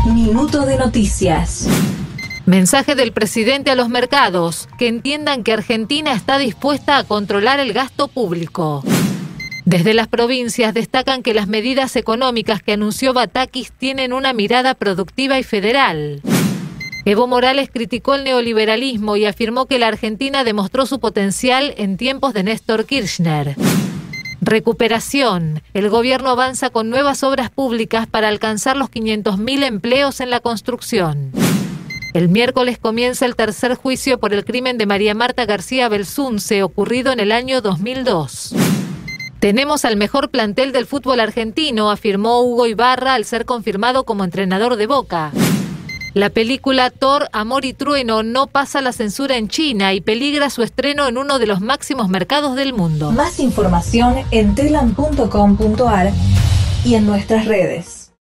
Minuto de noticias. Mensaje del presidente a los mercados, que entiendan que Argentina está dispuesta a controlar el gasto público. Desde las provincias destacan que las medidas económicas que anunció Batakis tienen una mirada productiva y federal. Evo Morales criticó el neoliberalismo y afirmó que la Argentina demostró su potencial en tiempos de Néstor Kirchner. Recuperación. El gobierno avanza con nuevas obras públicas para alcanzar los 500.000 empleos en la construcción. El miércoles comienza el tercer juicio por el crimen de María Marta García Belsunce, ocurrido en el año 2002. Tenemos al mejor plantel del fútbol argentino, afirmó Hugo Ibarra al ser confirmado como entrenador de Boca. La película Thor, Amor y Trueno no pasa la censura en China y peligra su estreno en uno de los máximos mercados del mundo. Más información en telam.com.ar y en nuestras redes.